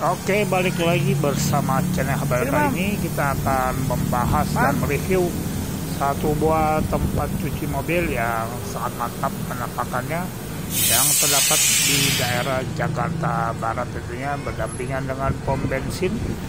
Oke, balik lagi bersama channel Habar. Kali ini kita akan membahas dan mereview satu buah tempat cuci mobil yang sangat mantap penampakannya, yang terdapat di daerah Jakarta Barat, tentunya berdampingan dengan pom bensin.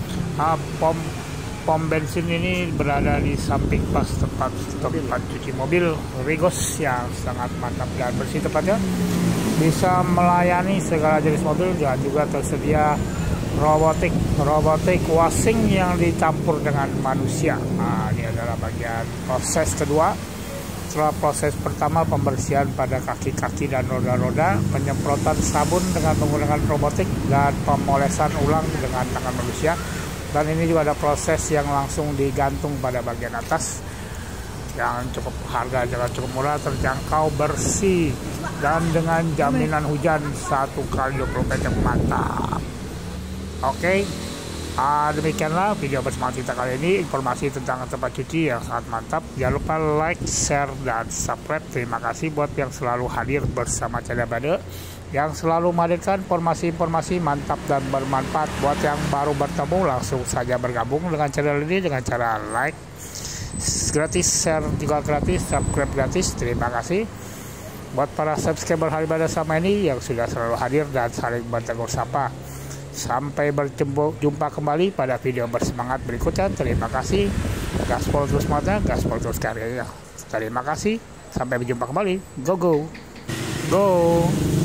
Pom bensin ini berada di samping pas tempat cuci mobil Rigos yang sangat mantap dan bersih tempatnya. Bisa melayani segala jenis mobil dan juga tersedia robotik washing yang dicampur dengan manusia. Nah, ini adalah bagian proses kedua. Setelah proses pertama pembersihan pada kaki-kaki dan roda-roda, penyemprotan sabun dengan menggunakan robotik, dan pemolesan ulang dengan tangan manusia. Dan ini juga ada proses yang langsung digantung pada bagian atas, yang harga cukup murah, terjangkau, bersih, dan dengan jaminan hujan 1x24 yang mantap. Oke, demikianlah video bersama kita kali ini, informasi tentang tempat cuci yang sangat mantap. Jangan lupa like, share, dan subscribe. Terima kasih buat yang selalu hadir bersama channel Bade, yang selalu menghadirkan informasi-informasi mantap dan bermanfaat. Buat yang baru bertemu, langsung saja bergabung dengan channel ini dengan cara like gratis, share juga gratis, subscribe gratis. Terima kasih buat para subscriber Hari Bade sama ini yang sudah selalu hadir dan saling bertegur sapa. Sampai berjumpa kembali pada video bersemangat berikutnya. Terima kasih. Gaspol terus mata, gaspol terus karyanya. Terima kasih. Sampai berjumpa kembali. Go go go.